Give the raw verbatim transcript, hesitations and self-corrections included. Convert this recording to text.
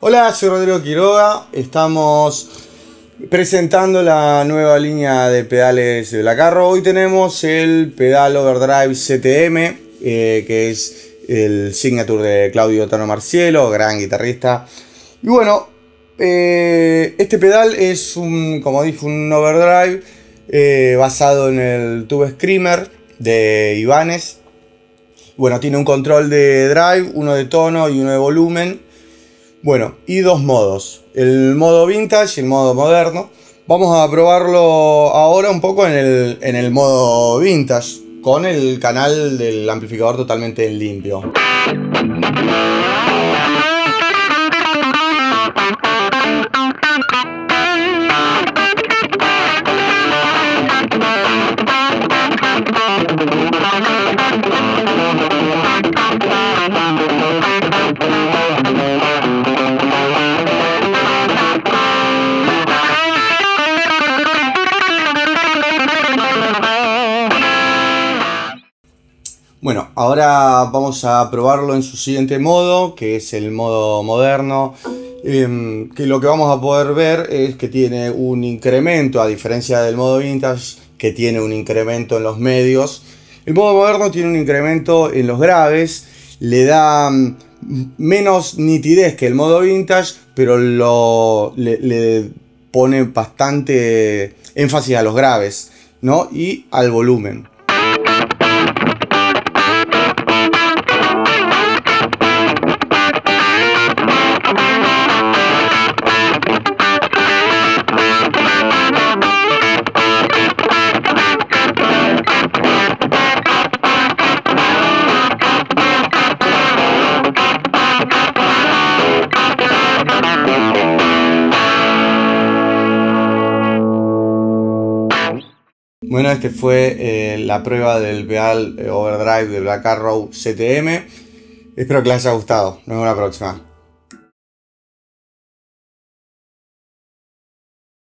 Hola, soy Rodrigo Quiroga. Estamos presentando la nueva línea de pedales de Black Arrow. Hoy tenemos el pedal Overdrive C T M, eh, que es el signature de Claudio Tano Marcielo, gran guitarrista. Y bueno, eh, este pedal es un, como dije, un overdrive eh, basado en el Tube Screamer de Ibanez. Bueno, tiene un control de drive, uno de tono y uno de volumen. Bueno, y dos modos, el modo vintage y el modo moderno. Vamos a probarlo ahora un poco en el, en el modo vintage, con el canal del amplificador totalmente limpio. Bueno, ahora vamos a probarlo en su siguiente modo, que es el modo moderno. Eh, que lo que vamos a poder ver es que tiene un incremento, a diferencia del modo vintage, que tiene un incremento en los medios. El modo moderno tiene un incremento en los graves, le da menos nitidez que el modo vintage, pero lo, le, le pone bastante énfasis a los graves, ¿no? Y al volumen. Bueno, este fue eh, la prueba del pedal Overdrive de Black Arrow C T M. Espero que les haya gustado. Nos vemos la próxima.